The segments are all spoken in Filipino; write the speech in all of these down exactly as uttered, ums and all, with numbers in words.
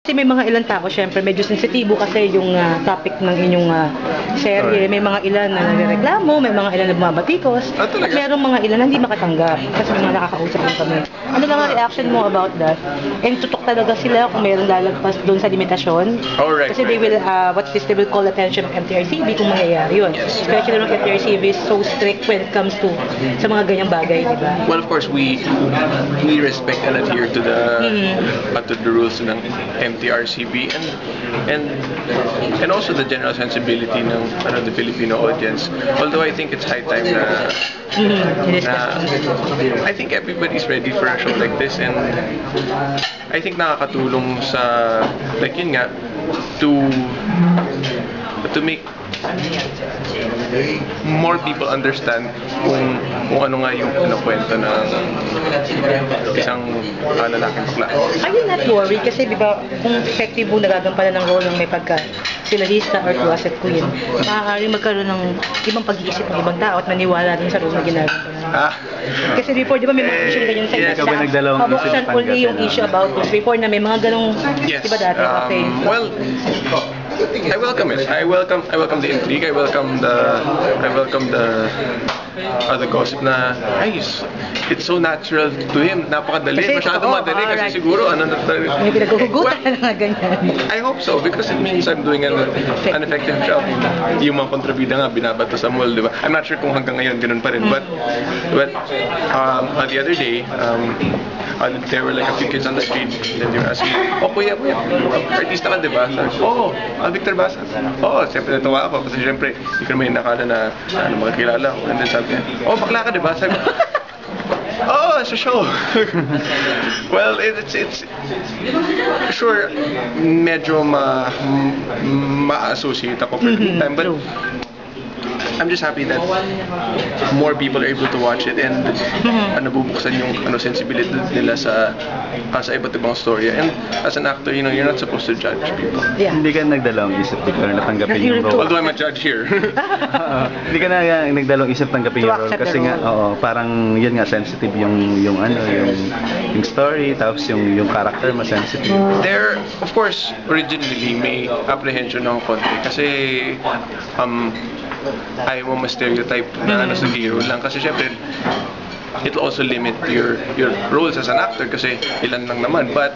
Kasi may mga ilang tao, syempre, medyo sensitibo kasi yung uh, topic ng inyong uh, serye. May mga ilan na nagreklamo, may mga ilan na bumabatikos, Ah, at merong mga ilan na hindi makatanggap kasi may mga nakakausap din kami. Ano lang ang reaction mo about that? And tutok talaga sila kung mayroong lalagpas doon sa limitasyon. Oh, right, Kasi right, they will, uh, what's this, they will call attention of M T R C B kung mangyayari yun. Yes. Especially when M T R C B is so strict when it comes to sa mga ganyang bagay, di ba? Well, of course, we we respect and adhere to the Mm-hmm. uh, to the rules ng M T R C B and and and also the general sensibility ng ano, the Filipino audience. Although I think it's high time na, Mm-hmm. na I think everybody's ready for a show like this, and I think nakakatulong sa like yun nga to to make more people understand kung, kung ano nga yung ano, kwento ng isang uh, lalaking bakla. Are you not worried? Kasi di ba, kung effective mo nagagampanan ng role ng may pagka silarista or closet queen, maaaring magkaroon ng ibang pag-iisip ng ibang tao at maniwala din sa role na ginagawa. Ah. Kasi before, di ba may mga issue ganyan sa Yeah, isa? kapag nagdalawang Pabuksan isip, uli yung tanggapin issue na. about this. Before na may mga ganong, Yes. di ba dati? Okay. Um, well, I welcome it. I welcome I welcome the intrigue. I welcome the I welcome the uh, the gossip na ay, it's so natural to him. Napakadali. Kasi Masyado totoo, madali kasi alright. siguro ano na May pinaghuhugutan na mga ganyan. I hope so because it means I'm doing an, an effective job. Yung mga kontrabida nga binabato sa mall, di ba? I'm not sure kung hanggang ngayon ganun pa rin. But but um, uh, the other day, um, uh, there were like a few kids on the street and they were asking, oh kuya, kuya, artista ka, di ba? Sabi ko, oh, ah, Victor Basa. Oo, oh, siyempre natawa ako kasi siyempre hindi ko naman nakala na ano, makakilala ko. And then sabi niya, oh, bakla ka, di ba? Sabi ko, oh, it's a show. Well, it's it's sure medyo ma ma-associate ako for the meantime, but I'm just happy that more people are able to watch it and uh, nabubuksan yung ano sensibility nila sa uh, sa iba't ibang story. And as an actor, you know, you're not supposed to judge people. Yeah. Hindi ka nagdalawang isip Victor na tanggapin yung Nahirito. role. Although I'm a judge here. Oo. Hindi ka na uh, nagdalawang isip tanggapin To yung role accept the kasi nga role. oo, parang yun nga sensitive yung yung ano yung yung story tapos yung yung character mo sensitive. There, of course, originally may apprehension ng konti kasi um, ayaw mo ma-stereotype na ano sa hero lang kasi syempre it'll also limit your your roles as an actor kasi ilan lang naman, but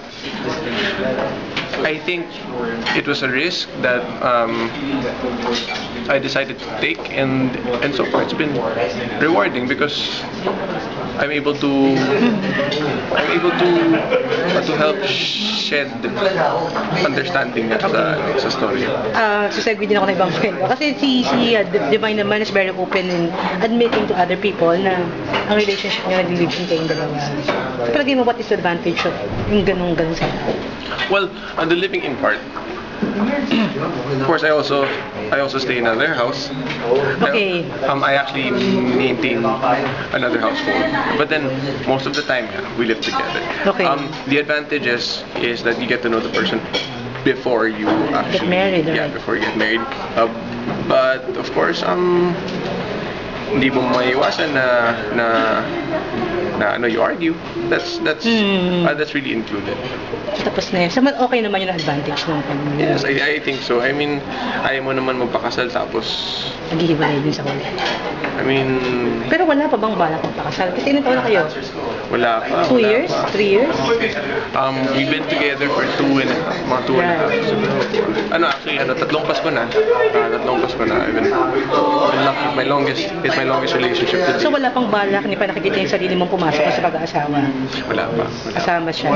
I think it was a risk that um, I decided to take, and and so far it's been rewarding because I'm able to I'm able to uh, to help shed understanding nga sa sa story. Uh, susegue din ako ng ibang kwento. Kasi si, si uh, Divine naman is very open in admitting to other people na ang relationship niya nag-live-in kayong dalawa. So, palagay mo, what is the advantage of yung ganung-ganun sa'yo? Well, on the living in part, of course, I also I also stay in another house. Okay. I, um, I actually maintain another household, but then most of the time yeah, we live together. Okay. Um, the advantage is is that you get to know the person before you actually married, yeah right? before you get married. Uh, but of course, um, hindi mo maiwasan na na na ano you argue. That's that's Hmm. uh, that's really included. Tapos na yun. So, okay naman yung advantage ng pamilya. Yes, I, I think so. I mean, ayaw mo naman magpakasal tapos, Naghihiwalay din sa kulay. I mean, Pero wala pa bang balak magpakasal? Kasi ilang taon na kayo? wala pa. Two wala years? pa. Three years? Um, we've been together for two and a half, mga two and a half. Yeah. Ano, actually, ano, tatlong Pasko na. Uh, tatlong Pasko na. I've been, been my longest, it's my longest relationship to So date. wala pang balak, hindi pa nakikita yung sarili mong pumasok sa pag-aasawa. Wala pa. Wala. Kasama siya.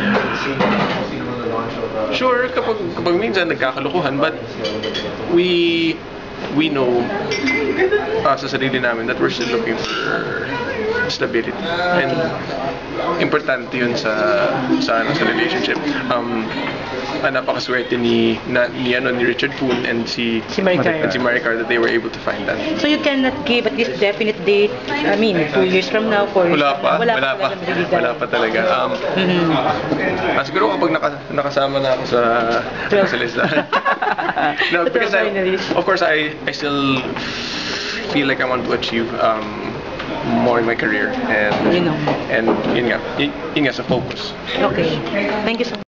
Sure, kapag, kapag minsan nagkakalukuhan, but we we know uh, sa sarili namin that we're still looking for stability, and importante yun sa sa, ano, sa relationship. Um, ah, napakaswerte ni na, ni ano ni Richard Poon and si Si Maricar. and si Maricar that they were able to find that. So you cannot give at least definite date, I mean, two years from now, four years Wala from pa, now. wala pa, talagang nabibigay. wala pa talaga. Um, Mhm. ah, siguro kapag naka, nakasama na ako sa sa listahan. No, Sa because I, finalist. of course I I still feel like I want to achieve um, more in my career, and You know. and yun nga, yun, yun nga sa focus. Okay. Thank you so much.